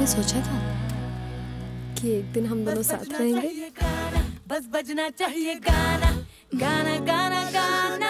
कभी सोचा था कि एक दिन हम दोनों साथ रहेंगे? बस बजना चाहिए गाना गाना गाना गाना।